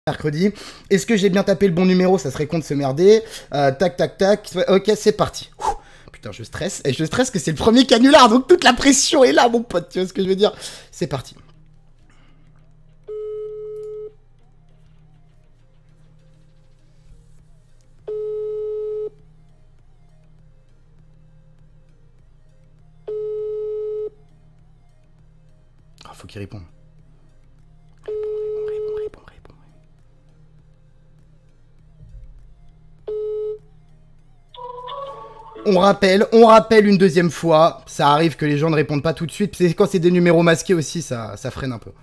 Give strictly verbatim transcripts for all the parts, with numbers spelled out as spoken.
Mercredi. Est-ce que j'ai bien tapé le bon numéro? Ça serait con de se merder. Euh, tac, tac, tac. Ok, c'est parti. Ouh, putain, je stresse. Et je stresse que c'est le premier canular, donc toute la pression est là, mon pote. Tu vois ce que je veux dire? C'est parti. Oh, faut qu'il réponde. Réponds, réponds, réponds, réponds. On rappelle, on rappelle une deuxième fois. Ça arrive que les gens ne répondent pas tout de suite. C'est quand c'est des numéros masqués aussi, ça, ça freine un peu.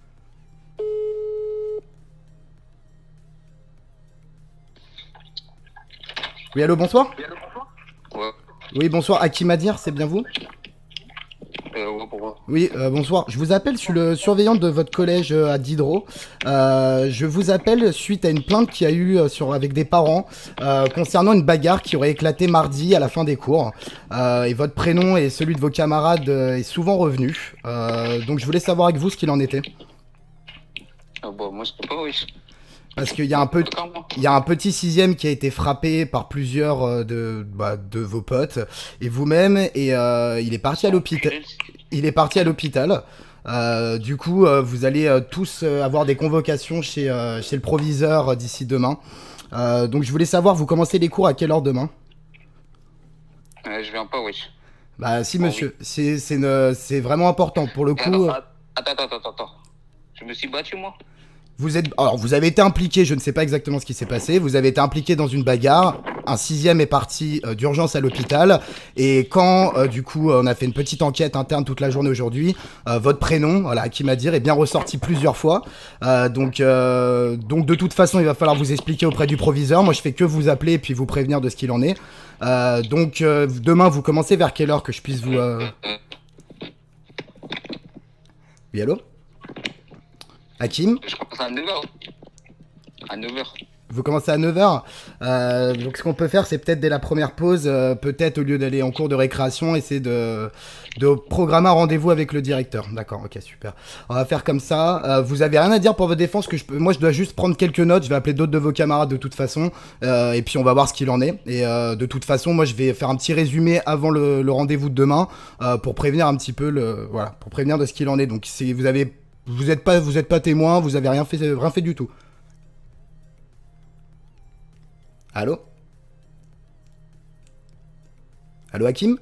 Oui, allô, bonsoir. Oui, allô, bonsoir. Ouais. Oui, bonsoir. Hakim Adir, c'est bien vous? Euh, ouais, pourquoi? Oui, euh, bonsoir. Je vous appelle, je suis le surveillant de votre collège euh, à Diderot. Euh, je vous appelle suite à une plainte qu'il y a eu euh, sur, avec des parents euh, concernant une bagarre qui aurait éclaté mardi à la fin des cours. Euh, et votre prénom et celui de vos camarades euh, est souvent revenu. Euh, donc je voulais savoir avec vous ce qu'il en était. Ah bah, moi, je sais pas, oui. Parce qu'il y a un peu, il y a un petit sixième qui a été frappé par plusieurs euh, de, bah, de vos potes et vous-même, et euh, il est parti à l'hôpital. Il est parti à l'hôpital. Euh, du coup, euh, vous allez euh, tous euh, avoir des convocations chez, euh, chez le proviseur euh, d'ici demain. Euh, donc, je voulais savoir, vous commencez les cours à quelle heure demain? Euh, je viens pas, oui. Bah, si, Oh, monsieur. oui. C'est, c'est, une- c'est vraiment important. Pour le coup. Attends, attends, attends, attends, attends. Je me suis battu, moi. Vous êtes, alors vous avez été impliqué, je ne sais pas exactement ce qui s'est passé, vous avez été impliqué dans une bagarre, un sixième est parti euh, d'urgence à l'hôpital, et quand euh, du coup on a fait une petite enquête interne toute la journée aujourd'hui, euh, votre prénom, voilà, Hakim Adir, est bien ressorti plusieurs fois, euh, donc, euh, donc de toute façon il va falloir vous expliquer auprès du proviseur, moi je fais que vous appeler et puis vous prévenir de ce qu'il en est, euh, donc euh, demain vous commencez vers quelle heure que je puisse vous... Euh... Oui, allô Hakim? Je commence à neuf heures. À neuf heures. Vous commencez à neuf heures. Euh, donc ce qu'on peut faire, c'est peut-être dès la première pause, euh, peut-être au lieu d'aller en cours de récréation, essayer de, de programmer un rendez-vous avec le directeur. D'accord, ok, super. On va faire comme ça. Euh, vous avez rien à dire pour votre défense que je peux... Moi, je dois juste prendre quelques notes. Je vais appeler d'autres de vos camarades de toute façon. Euh, et puis, on va voir ce qu'il en est. Et euh, de toute façon, moi, je vais faire un petit résumé avant le, le rendez-vous de demain euh, pour prévenir un petit peu le... Voilà, pour prévenir de ce qu'il en est. Donc, si vous avez... Vous n'êtes pas, vous êtes pas témoin, vous avez rien fait, rien fait du tout. Allô? Allô, Hakim?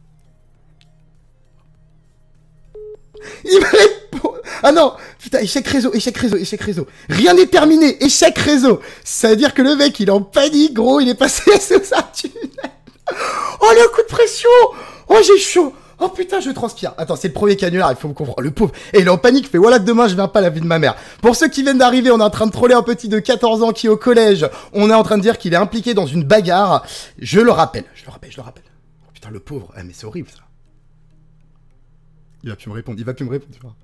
Il me répond... Ah non! Putain, échec réseau, échec réseau, échec réseau. Rien n'est terminé, échec réseau. Ça veut dire que le mec, il est en panique, gros, il est passé sous sa tunnel. Oh, le coup de pression! Oh, j'ai chaud! Oh putain, je transpire. Attends, c'est le premier canular, il faut me comprendre. Le pauvre. Et il est en panique, il fait voilà, demain je viens pas à la vie de ma mère. Pour ceux qui viennent d'arriver, on est en train de troller un petit de quatorze ans qui est au collège. On est en train de dire qu'il est impliqué dans une bagarre. Je le rappelle, je le rappelle, je le rappelle. Oh putain, le pauvre. Ah, mais c'est horrible ça. Il va plus me répondre, il va plus me répondre, tu vois.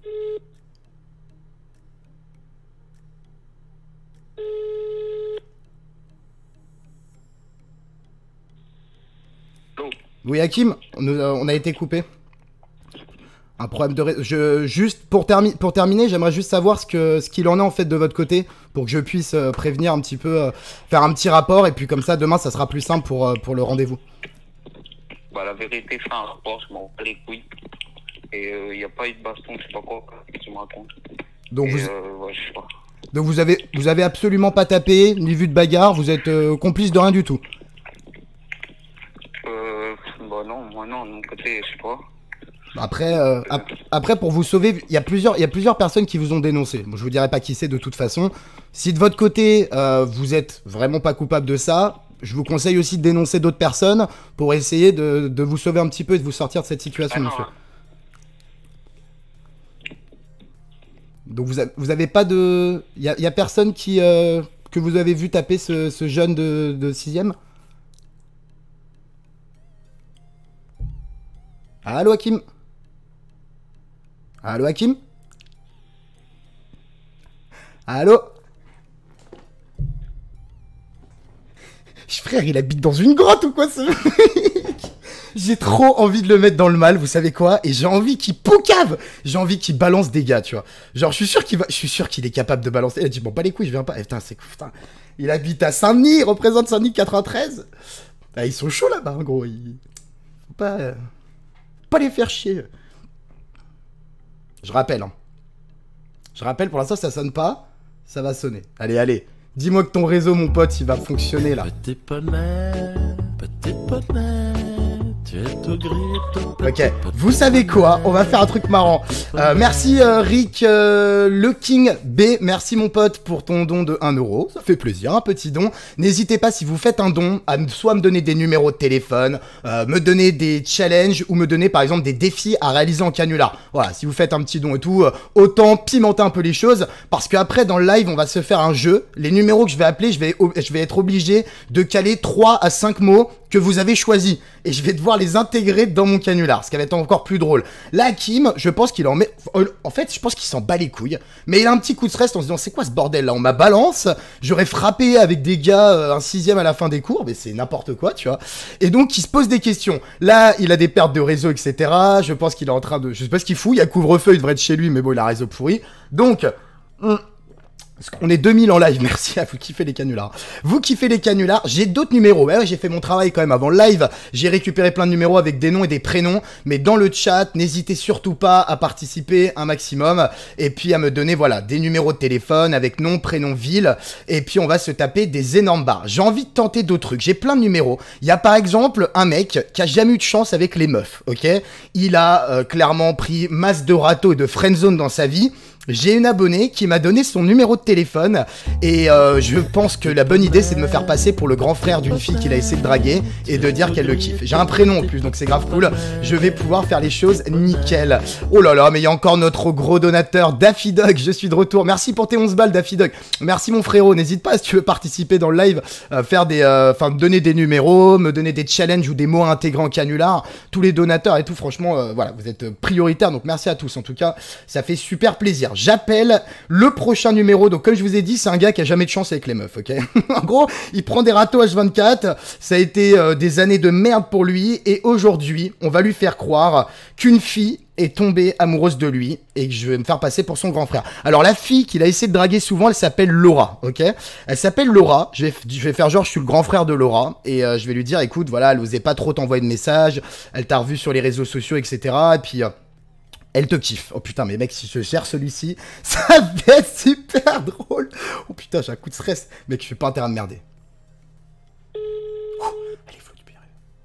Oui, Hakim, on, on a été coupé. Un problème de... Ré... Je, juste pour, termi... pour terminer, j'aimerais juste savoir ce que ce qu'il en est en fait de votre côté pour que je puisse euh, prévenir un petit peu, euh, faire un petit rapport et puis comme ça demain ça sera plus simple pour, euh, pour le rendez-vous. Bah la vérité, je fais un rapport, je m'en bats les couilles. Et il euh, n'y a pas eu de baston, je sais pas quoi, tu me racontes. Donc, et vous... Euh, ouais, je sais pas. Donc vous avez vous avez absolument pas tapé, ni vu de bagarre, vous êtes euh, complice de rien du tout. Euh, bah non, moi non, de mon côté, je sais pas. Après, euh, ap après pour vous sauver, il y a plusieurs, il y a plusieurs personnes qui vous ont dénoncé. Bon, je vous dirai pas qui c'est de toute façon. Si de votre côté, euh, vous êtes vraiment pas coupable de ça, je vous conseille aussi de dénoncer d'autres personnes pour essayer de, de vous sauver un petit peu et de vous sortir de cette situation, ah non, monsieur. Donc vous, a, vous avez pas de... Il y a, y a personne qui euh, que vous avez vu taper ce, ce jeune de, de sixième? Allô, Hakim? Allô, Hakim? Allô? Frère, il habite dans une grotte ou quoi, ce mec? J'ai trop envie de le mettre dans le mal, vous savez quoi? Et j'ai envie qu'il poucave. J'ai envie qu'il balance des gars, tu vois. Genre, je suis sûr qu'il va, je suis sûr qu'il est capable de balancer. Il a dit, bon, pas les couilles, je viens pas. Eh, putain, c'est putain. Il habite à Saint-Denis, il représente Saint-Denis quatre-vingt-treize. Ah, ils sont chauds là-bas, hein, gros. Ils... Faut pas, euh... pas les faire chier. Je rappelle, hein. Je rappelle, pour l'instant, ça sonne pas. Ça va sonner. Allez, allez. Dis-moi que ton réseau, mon pote, il va fonctionner, là. Petit poney, petit poney, tu es tout gris, tout petit. Ok, vous savez quoi? On va faire un truc marrant. Euh, merci euh, Rick euh, Le King B. Merci mon pote pour ton don de un euro. Ça fait plaisir, un petit don. N'hésitez pas, si vous faites un don, à soit me donner des numéros de téléphone, euh, me donner des challenges ou me donner par exemple des défis à réaliser en canular. Voilà, si vous faites un petit don et tout, euh, autant pimenter un peu les choses. Parce qu'après, dans le live, on va se faire un jeu. Les numéros que je vais appeler, je vais, je vais être obligé de caler trois à cinq mots que vous avez choisis. Et je vais devoir les intégrer dans mon canular, ce qui va être encore plus drôle. Là, Kim, je pense qu'il en met... En fait, je pense qu'il s'en bat les couilles. Mais il a un petit coup de stress en se disant, c'est quoi ce bordel là? On m'a balance, j'aurais frappé avec des gars euh, un sixième à la fin des cours, mais c'est n'importe quoi, tu vois. Et donc, il se pose des questions. Là, il a des pertes de réseau, et cetera. Je pense qu'il est en train de... Je sais pas ce qu'il fout, il y a couvre-feu, il devrait être chez lui, mais bon, il a un réseau pourri. Donc... Hum... On est deux mille en live, merci à vous kiffez les canulars. Vous kiffez les canulars, j'ai d'autres numéros. Ouais, ouais, j'ai fait mon travail quand même avant le live. J'ai récupéré plein de numéros avec des noms et des prénoms. Mais dans le chat, n'hésitez surtout pas à participer un maximum. Et puis à me donner, voilà, des numéros de téléphone avec nom, prénom, ville. Et puis on va se taper des énormes barres. J'ai envie de tenter d'autres trucs. J'ai plein de numéros. Il y a par exemple un mec qui a jamais eu de chance avec les meufs, ok? Il a euh, clairement pris masse de râteaux et de friendzone dans sa vie. J'ai une abonnée qui m'a donné son numéro de téléphone et euh, je pense que la bonne idée c'est de me faire passer pour le grand frère d'une fille qu'il a essayé de draguer et de dire qu'elle le kiffe. J'ai un prénom en plus donc c'est grave cool, je vais pouvoir faire les choses nickel. Oh là là, mais il y a encore notre gros donateur Daffy Dog, je suis de retour. Merci pour tes onze balles Daffy Dog. Merci mon frérot, n'hésite pas si tu veux participer dans le live, euh, faire des, enfin euh, donner des numéros, me donner des challenges ou des mots à intégrer en canular. Tous les donateurs et tout, franchement, euh, voilà, vous êtes prioritaires donc merci à tous. En tout cas, ça fait super plaisir. J'appelle le prochain numéro. Donc, comme je vous ai dit, c'est un gars qui a jamais de chance avec les meufs, ok? En gros, il prend des râteaux H vingt-quatre. Ça a été euh, des années de merde pour lui. Et aujourd'hui, on va lui faire croire qu'une fille est tombée amoureuse de lui et que je vais me faire passer pour son grand frère. Alors, la fille qu'il a essayé de draguer souvent, elle s'appelle Laura, ok? Elle s'appelle Laura. Je vais, je vais faire genre, je suis le grand frère de Laura. Et euh, je vais lui dire, écoute, voilà, elle osait pas trop t'envoyer de messages. Elle t'a revu sur les réseaux sociaux, et cetera. Et puis... Euh, elle te kiffe. Oh putain, mais mec, si je gère celui-ci, ça va être super drôle. Oh putain, j'ai un coup de stress. Mec, je suis pas intérêt à me merder. Ouh, allez, faut libérer.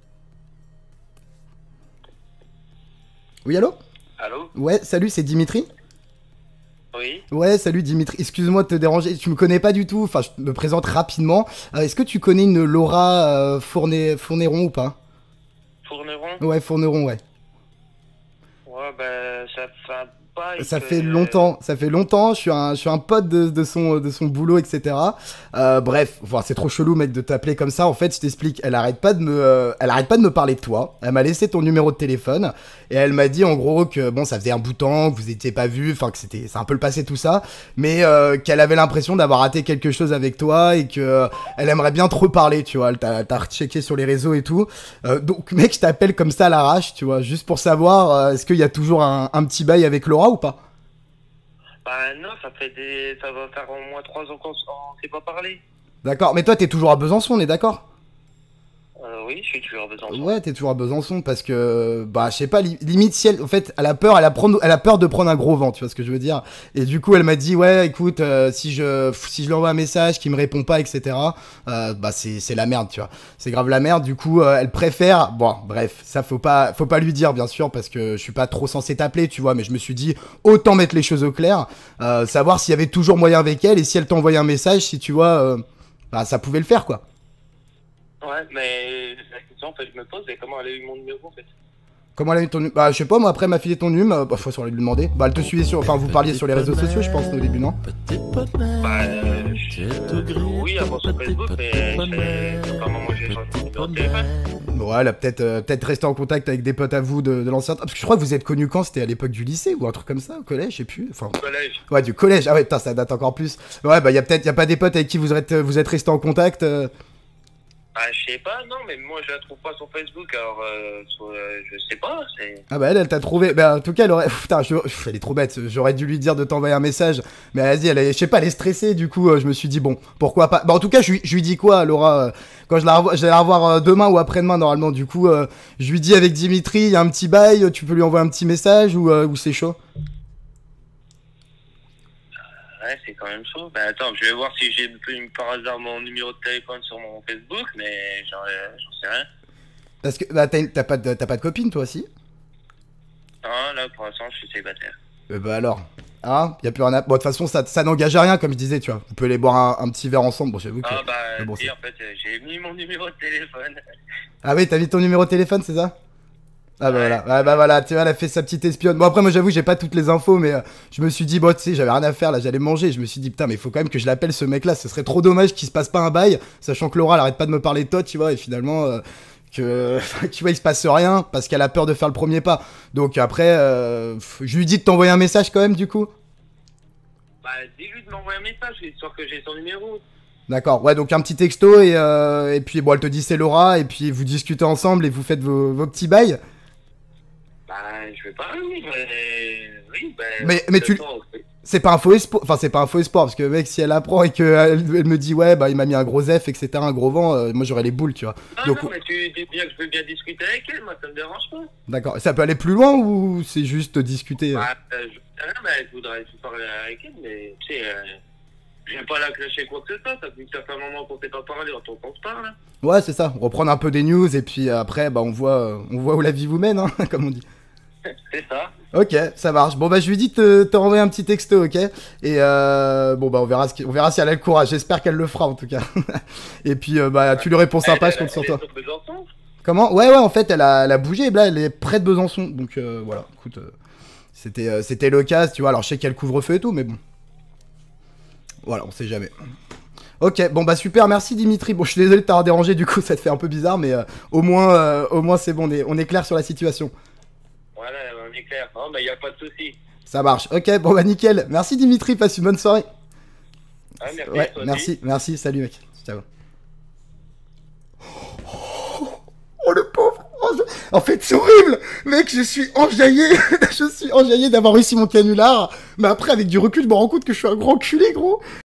Oui, allô? Allô? Ouais, salut, c'est Dimitri? Oui. Ouais, salut Dimitri. Excuse-moi de te déranger. Tu me connais pas du tout. Enfin, je me présente rapidement. Euh, Est-ce que tu connais une Laura euh, Fourné... Fournéron ou pas? Fourneron? Ouais, Fourneron, ouais. Ouais, bah, ça fait pas... Ça que... fait longtemps, ça fait longtemps, je suis un, je suis un pote de, de, son, de son boulot, et cetera. Euh, bref, enfin, c'est trop chelou, mec, de t'appeler comme ça. En fait, je t'explique, elle arrête pas de me, euh, elle arrête pas de me parler de toi. Elle m'a laissé ton numéro de téléphone et elle m'a dit en gros que bon, ça faisait un bout de temps, que vous étiez pas vus, enfin que c'était, c'est un peu le passé tout ça, mais euh, qu'elle avait l'impression d'avoir raté quelque chose avec toi et que euh, elle aimerait bien te reparler, tu vois. Elle t'a, t'a rechecké sur les réseaux et tout. Euh, donc, mec, je t'appelle comme ça à l'arrache, tu vois, juste pour savoir, euh, est-ce qu'il y a toujours un, un petit bail avec Laura ou pas? Bah non, ça fait des... ça va faire au moins trois ans qu'on s- on s'est pas parlé. D'accord, mais toi, t'es toujours à Besançon, on est d'accord? Euh, oui, je suis toujours besoin. Ouais, t'es toujours à Besançon parce que, bah, je sais pas, li- limite si elle, en fait, elle a peur, elle a, prendre, elle a peur de prendre un gros vent, tu vois ce que je veux dire. Et du coup, elle m'a dit, ouais, écoute, euh, si je, si je lui envoie un message, qu'il me répond pas, et cetera. Euh, bah, c'est, c'est la merde, tu vois. C'est grave la merde. Du coup, euh, elle préfère, bon, bref, ça faut pas, faut pas lui dire, bien sûr, parce que je suis pas trop censé t'appeler, tu vois. Mais je me suis dit, autant mettre les choses au clair, euh, savoir s'il y avait toujours moyen avec elle et si elle t'envoyait un message, si tu vois, euh, bah, ça pouvait le faire, quoi. Ouais, mais la question en fait, je me pose, c'est comment elle a eu mon numéro en fait. Comment elle a eu ton numéro? Bah, je sais pas, moi, après, elle m'a filé ton numéro. Bah, faut sur lui demander. Bah, elle te suivait sur. Enfin, vous parliez sur les réseaux sociaux, je pense, au début, non? Petit poney, Bah, euh, tu es je- tout gris, oui, avant sur petit Facebook, mais petit je poney, sais pas comment j'ai changé petit mon numéro de poney. téléphone. Ouais, elle a peut-être euh, peut-être resté en contact avec des potes à vous de, de l'ancien. Parce que je crois que vous êtes connus quand? C'était à l'époque du lycée ou un truc comme ça, au collège, je sais plus. Enfin. Collège. Ouais, du collège. Ah ouais, putain, ça date encore plus. Ouais, bah, y a peut-être, y a pas des potes avec qui vous êtes, vous êtes restés en contact. euh. Ah, je sais pas, non, mais moi je la trouve pas sur Facebook, alors euh, sur, euh, je sais pas, c'est... Ah bah elle, elle t'a trouvé. Bah en tout cas, elle aurait. Putain, je... Pff, elle est trop bête. J'aurais dû lui dire de t'envoyer un message. Mais vas-y, elle est... je sais pas, elle est stressée. Du coup, euh, je me suis dit bon, pourquoi pas. Bah en tout cas, je lui, je lui dis quoi, Laura euh, quand je la revois, je vais la revoir euh, demain ou après-demain normalement. Du coup, euh, je lui dis avec Dimitri, il y a un petit bail. Tu peux lui envoyer un petit message ou, euh, ou c'est chaud. Ouais, c'est quand même chaud. Bah attends, je vais voir si j'ai par hasard mon numéro de téléphone sur mon Facebook, mais j'en j'en sais rien. Parce que bah t'as t'as pas de t'as pas de copine toi aussi. Non, là pour l'instant je suis célibataire. Euh, bah alors, hein, y a plus rien à. Bon de toute façon, ça, ça n'engage à rien comme je disais, tu vois. Vous pouvez aller boire un, un petit verre ensemble. Bon, j'avoue que. Ah bah, mais bon, si, en fait, euh, j'ai mis mon numéro de téléphone. Ah oui, t'as mis ton numéro de téléphone, c'est ça? Ah bah Ouais. voilà, ah bah voilà, tu vois, elle a fait sa petite espionne. Bon après moi j'avoue j'ai pas toutes les infos mais euh, je me suis dit bon tu sais j'avais rien à faire là, j'allais manger, je me suis dit putain mais il faut quand même que je l'appelle ce mec là, ce serait trop dommage qu'il se passe pas un bail, sachant que Laura elle arrête pas de me parler de toi tu vois et finalement euh, que tu vois il se passe rien parce qu'elle a peur de faire le premier pas. Donc après euh, je lui dis de t'envoyer un message quand même du coup. Bah, dis-lui de m'envoyer un message, histoire que j'ai son numéro. D'accord, ouais donc un petit texto et, euh, et puis bon elle te dit c'est Laura et puis vous discutez ensemble et vous faites vos, vos petits bails. Bah, je vais pas, oui, mais... Oui, bah... Mais- mais tu- attends, oui. C'est pas un faux espoir, enfin c'est pas un faux espoir parce que mec si elle apprend et qu'elle elle me dit ouais bah il m'a mis un gros F et cetera un gros vent, euh, moi j'aurais les boules tu vois. Ah Donc non, mais tu dis bien que je veux bien discuter avec elle, moi ça me dérange pas. d'accord, ça peut aller plus loin ou c'est juste discuter euh Bah, euh, je sais rien, mais je voudrais tout parler avec elle, mais tu sais, euh, je vais pas la clasher quoi que ce soit, ça fait que ça fait un moment qu'on s'est pas parlé, on qu'on se parle. Hein. Ouais c'est ça, reprendre un peu des news et puis après bah on voit euh, on voit où la vie vous mène hein, comme on dit. C'est ça. Ok, ça marche. Bon bah je lui dis de te, te renvoyer un petit texto, ok. Et euh, bon bah on verra, ce qui- on verra si elle a le courage. J'espère qu'elle le fera en tout cas. Et puis euh, bah tu lui réponds sympa, je compte sur toi. Elle est sur Besançon. Comment? Ouais ouais en fait elle a, elle a bougé et là elle est près de Besançon. Donc euh, voilà, écoute, euh, c'était euh, c'était l'occasion, tu vois. Alors je sais qu'il y a le couvre-feu et tout, mais bon. Voilà, on sait jamais. Ok, bon bah super, merci Dimitri. Bon je suis désolé de t'avoir dérangé, du coup ça te fait un peu bizarre, mais euh, au moins euh, au moins c'est bon, on est, on est clair sur la situation. Voilà, on est clair. Non, mais y a pas de souci. Ça marche. Ok, bon bah nickel. Merci Dimitri, passe une bonne soirée. Ah, merci, Ouais, toi aussi. merci, merci, salut mec. Ciao. Oh le pauvre. Oh, je- En fait c'est horrible. Mec, je suis enjaillé. Je suis enjaillé d'avoir réussi mon canular. Mais après avec du recul, je me rends compte que je suis un grand culé gros.